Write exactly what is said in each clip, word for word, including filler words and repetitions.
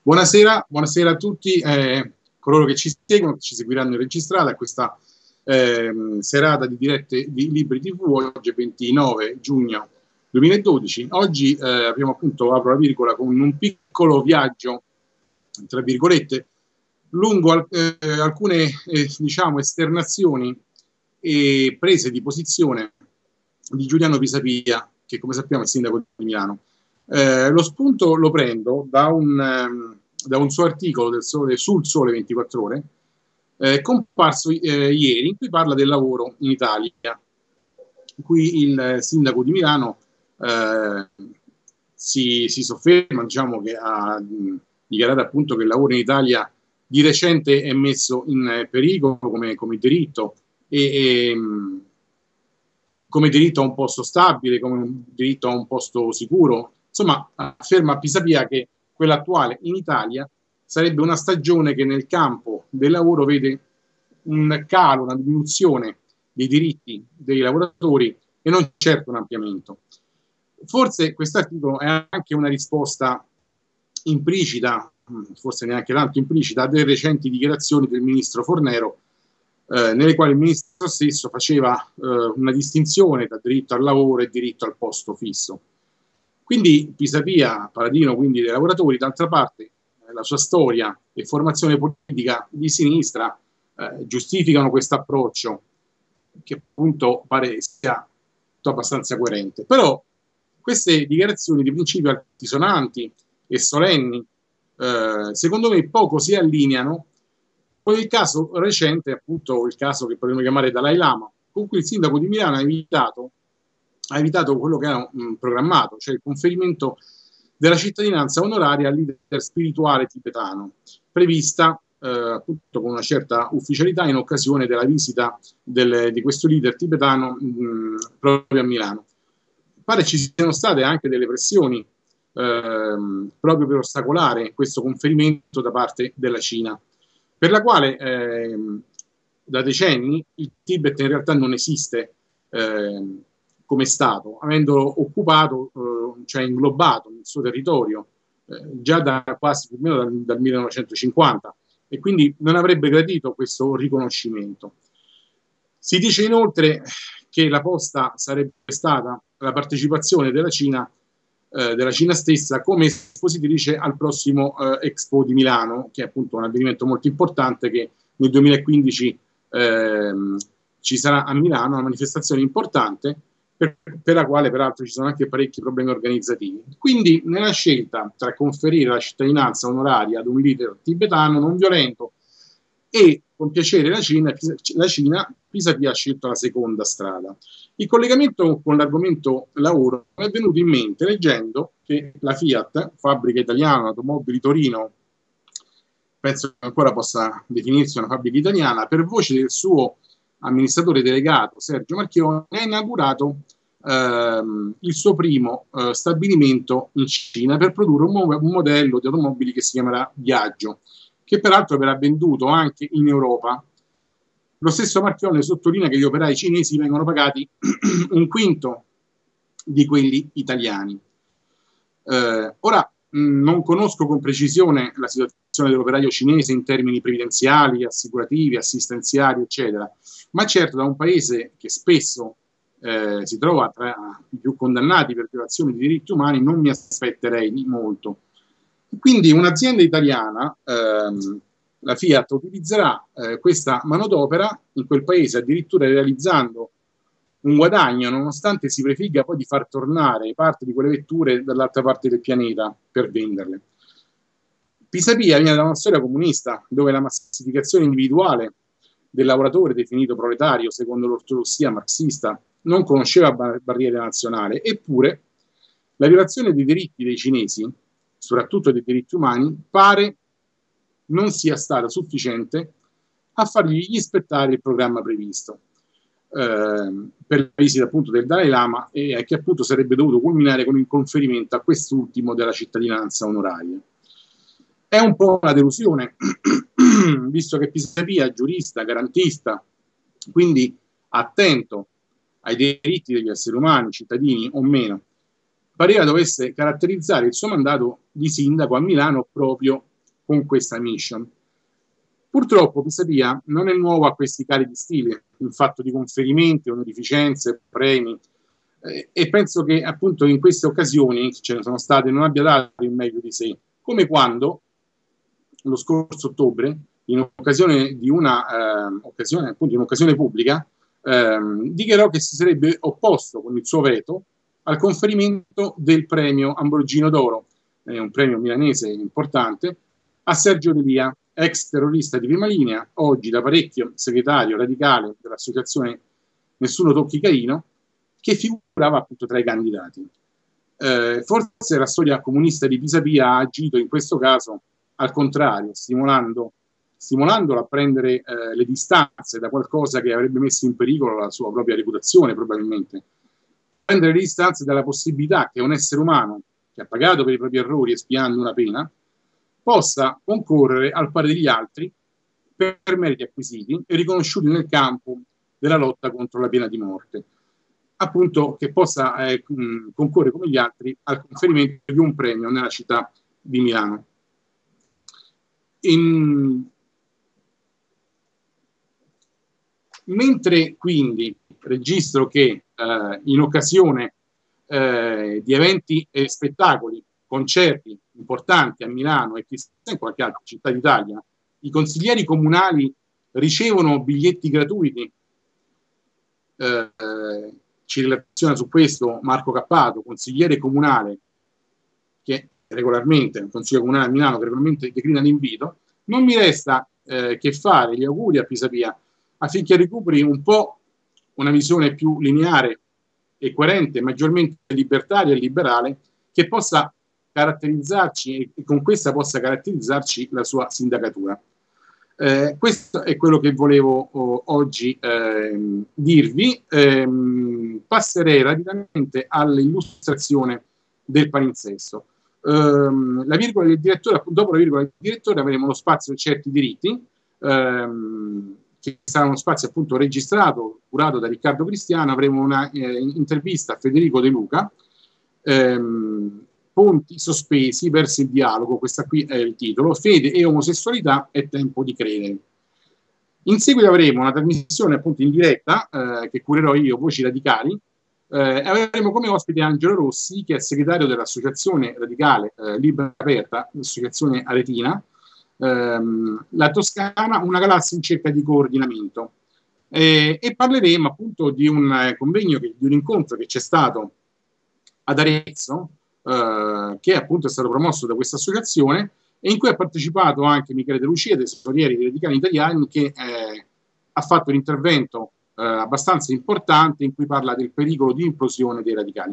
Buonasera, buonasera a tutti eh, coloro che ci seguono, che ci seguiranno in registrata a questa eh, serata di dirette di Libri ti vu, oggi è ventinove giugno duemiladodici. Oggi eh, abbiamo appunto, apro la virgola, con un piccolo viaggio, tra virgolette, lungo eh, alcune eh, diciamo esternazioni e prese di posizione di Giuliano Pisapia, che come sappiamo è il sindaco di Milano. Eh, lo spunto lo prendo da un, um, da un suo articolo del Sole, sul Sole ventiquattro Ore, eh, comparso eh, ieri, in cui parla del lavoro in Italia, in cui il sindaco di Milano eh, si, si sofferma, diciamo, che ha mh, dichiarato appunto che il lavoro in Italia di recente è messo in pericolo come, come diritto e, e mh, come diritto a un posto stabile, come un diritto a un posto sicuro. Insomma, afferma Pisapia che quella attuale in Italia sarebbe una stagione che nel campo del lavoro vede un calo, una diminuzione dei diritti dei lavoratori e non certo un ampliamento. Forse quest'articolo è anche una risposta implicita, forse neanche tanto implicita, a delle recenti dichiarazioni del ministro Fornero, eh, nelle quali il ministro stesso faceva eh, una distinzione tra diritto al lavoro e diritto al posto fisso. Quindi Pisapia, paladino quindi dei lavoratori, d'altra parte eh, la sua storia e formazione politica di sinistra eh, giustificano questo approccio, che appunto pare sia abbastanza coerente. Però queste dichiarazioni di principio altisonanti e solenni, eh, secondo me poco si allineano con il caso recente, appunto il caso che potremmo chiamare Dalai Lama, con cui il sindaco di Milano ha evitato ha evitato quello che era mh, programmato, cioè il conferimento della cittadinanza onoraria al leader spirituale tibetano, prevista eh, appunto con una certa ufficialità in occasione della visita del, di questo leader tibetano mh, proprio a Milano. Pare ci siano state anche delle pressioni eh, proprio per ostacolare questo conferimento da parte della Cina, per la quale eh, da decenni il Tibet in realtà non esiste eh, come Stato, avendo occupato, eh, cioè inglobato il suo territorio eh, già da quasi più o meno dal, dal millenovecentocinquanta, e quindi non avrebbe gradito questo riconoscimento. Si dice inoltre che la posta sarebbe stata la partecipazione della Cina, eh, della Cina stessa come espositrice al prossimo eh, Expo di Milano, che è appunto un avvenimento molto importante che nel duemilaquindici eh, ci sarà a Milano, una manifestazione importante, Per, per la quale peraltro ci sono anche parecchi problemi organizzativi. Quindi nella scelta tra conferire la cittadinanza onoraria ad un leader tibetano non violento e compiacere la Cina, la Cina, Pisapia ha scelto la seconda strada. Il collegamento con l'argomento lavoro è venuto in mente leggendo che la Fiat, fabbrica italiana, automobili Torino, penso che ancora possa definirsi una fabbrica italiana, per voce del suo amministratore delegato Sergio Marchionne, ha inaugurato ehm, il suo primo eh, stabilimento in Cina per produrre un, mo un modello di automobili che si chiamerà Viaggio, che peraltro verrà venduto anche in Europa. Lo stesso Marchionne sottolinea che gli operai cinesi vengono pagati un quinto di quelli italiani. Eh, ora mh, non conosco con precisione la situazione dell'operaio cinese in termini previdenziali, assicurativi, assistenziali, eccetera, ma certo da un paese che spesso eh, si trova tra i più condannati per violazioni di diritti umani non mi aspetterei molto. Quindi un'azienda italiana, ehm, la Fiat, utilizzerà eh, questa manodopera in quel paese, addirittura realizzando un guadagno, nonostante si prefigga poi di far tornare parte di quelle vetture dall'altra parte del pianeta per venderle. Pisapia viene da una storia comunista, dove la massificazione individuale del lavoratore definito proletario secondo l'ortodossia marxista non conosceva bar barriere nazionali, eppure la violazione dei diritti dei cinesi, soprattutto dei diritti umani, pare non sia stata sufficiente a fargli rispettare il programma previsto eh, per la visita appunto del Dalai Lama, e che appunto sarebbe dovuto culminare con il conferimento a quest'ultimo della cittadinanza onoraria. È un po' una delusione, visto che Pisapia, giurista, garantista, quindi attento ai diritti degli esseri umani, cittadini o meno, pareva dovesse caratterizzare il suo mandato di sindaco a Milano proprio con questa mission. Purtroppo Pisapia non è nuovo a questi cali di stile, in fatto di conferimenti, onorificenze, premi, eh, e penso che appunto in queste occasioni ce ne sono state, non abbia dato il meglio di sé, come quando lo scorso ottobre, in occasione di una eh, occasione, appunto, in un'occasione pubblica, eh, dichiarò che si sarebbe opposto con il suo veto al conferimento del premio Ambrogino d'Oro, eh, un premio milanese importante, a Sergio Delia, ex terrorista di prima linea, oggi da parecchio segretario radicale dell'associazione Nessuno Tocchi Caino, che figurava appunto tra i candidati. Eh, forse la storia comunista di Pisapia ha agito in questo caso al contrario, stimolando, stimolandolo a prendere eh, le distanze da qualcosa che avrebbe messo in pericolo la sua propria reputazione, probabilmente. Prendere le distanze dalla possibilità che un essere umano, che ha pagato per i propri errori espiando una pena, possa concorrere al pari degli altri per meriti acquisiti e riconosciuti nel campo della lotta contro la pena di morte. Appunto, che possa eh, concorrere come gli altri al conferimento di un premio nella città di Milano. In... Mentre quindi registro che eh, in occasione eh, di eventi e spettacoli, concerti importanti a Milano e chissà in qualche altra città d'Italia, i consiglieri comunali ricevono biglietti gratuiti. Eh, ci relaziona su questo Marco Cappato, consigliere comunale, che regolarmente, il Consiglio Comunale a Milano, che regolarmente declina l'invito. Non mi resta eh, che fare gli auguri a Pisapia affinché recuperi un po' una visione più lineare e coerente, maggiormente libertaria e liberale, che possa caratterizzarci e con questa possa caratterizzarci la sua sindacatura. Eh, questo è quello che volevo oh, oggi eh, dirvi. Eh, passerei rapidamente all'illustrazione del palinsesto. Eh, la virgola del direttore, dopo la virgola del direttore avremo lo spazio di certi diritti, ehm, che sarà uno spazio appunto registrato, curato da Riccardo Cristiano. Avremo una eh, intervista a Federico De Luca, ehm, Ponti sospesi verso il dialogo, questa qui è il titolo, Fede e omosessualità, è tempo di credere. In seguito avremo una trasmissione appunto in diretta, eh, che curerò io, Voci Radicali, eh, e avremo come ospite Angelo Rossi, che è segretario dell'Associazione Radicale eh, Libera Aperta, l'associazione aretina, ehm, la Toscana, una galassia in cerca di coordinamento. Eh, e parleremo appunto di un eh, convegno, di un incontro che c'è stato ad Arezzo, Uh, che appunto è stato promosso da questa associazione e in cui ha partecipato anche Michele De Lucia, tesoriere dei Radicali Italiani, che eh, ha fatto un intervento eh, abbastanza importante in cui parla del pericolo di implosione dei radicali.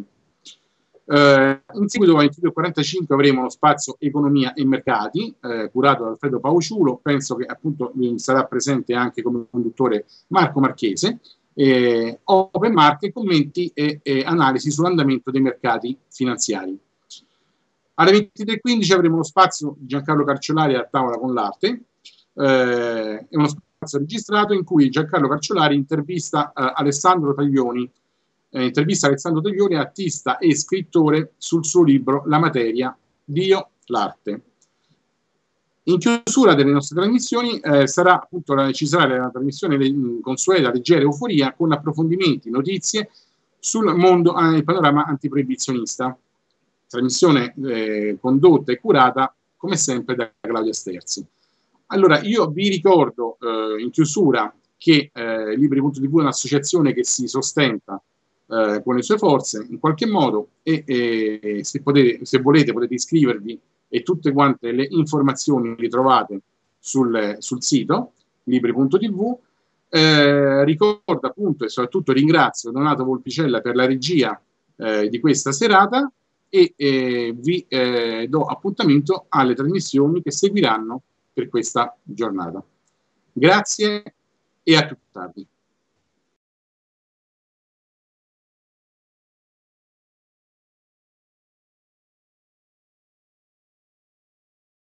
Uh, in seguito alle ventidue e quarantacinque avremo lo spazio Economia e Mercati, eh, curato da Alfredo Pauciulo. Penso che appunto sarà presente anche come conduttore Marco Marchese. Eh, open market, commenti e, e analisi sull'andamento dei mercati finanziari. Alle ventitré e quindici avremo lo spazio di Giancarlo Carciolari a tavola con l'arte, eh, è uno spazio registrato in cui Giancarlo Carciolari intervista eh, Alessandro Taglioni, eh, intervista Alessandro Taglioni, artista e scrittore, sul suo libro La materia, Dio, l'arte. In chiusura delle nostre trasmissioni eh, sarà appunto la, ci sarà la trasmissione le, consueta Leggera Euforia, con approfondimenti, notizie sul mondo, eh, il panorama antiproibizionista. Trasmissione eh, condotta e curata come sempre da Claudia Sterzi. Allora, io vi ricordo eh, in chiusura che eh, Libri punto tivù è un'associazione che si sostenta eh, con le sue forze in qualche modo e, e se, potete, se volete potete iscrivervi e tutte quante le informazioni le trovate sul, sul sito Libri punto tivù. Eh, ricordo appunto e soprattutto ringrazio Donato Volpicella per la regia eh, di questa serata e eh, vi eh, do appuntamento alle trasmissioni che seguiranno per questa giornata. Grazie e a più tardi.